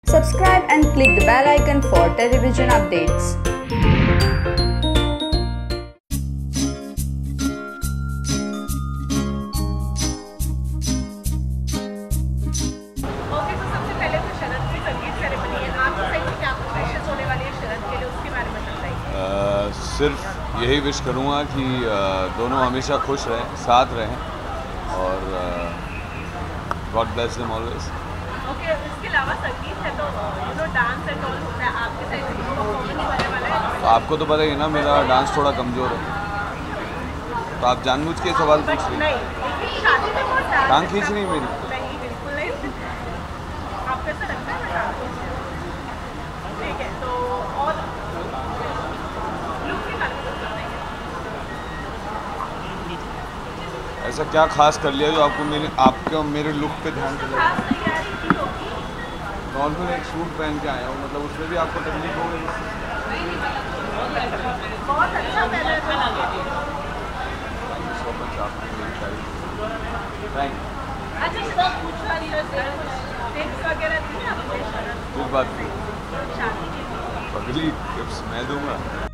Subscribe and click the bell icon for television updates. सबसे पहले तो शरद की संगीत सेरेमनी है, आपको सही में क्या प्रेशर्स होने वाली है शरद के लिए, उसके बारे में बताइए। सिर्फ यही विश करूँगा कि दोनों हमेशा खुश रहें, साथ रहें और God bless them always. Okay, इसके अलावा संगीत है तो डांस एंड ऑल होता है, आपके साइड से परफॉर्मेंस होने वाला है। तो आपको तो पता ही ना मेरा डांस थोड़ा कमज़ोर है, तो आप जानबूझ के सवाल पूछ रही हैं। नहीं, शादी में बहुत टांग खींच रही मेरी। नहीं, बिल्कुल नहीं। आपको ऐसा लगता है मैं टांग खींच रही हूं? ठीक है, तो और लुक के बारे में बताइए। ऐसा क्या खास कर लिया जो आपको मेरे लुक पे ध्यान दिला? नॉर्मल एक सूट पहन के आया हूँ, मतलब उसमें भी आपको तकलीफ हो गई? बहुत अच्छा पहना है। थैंक यू सो मच, आपने मेरी तारीफ। Thank you. अच्छा, सब पूछ रही है टिप्स वगैरह दी आपने शरद? कोई बात नहीं, शादी के लिए पगली टिप्स मैं दूंगा।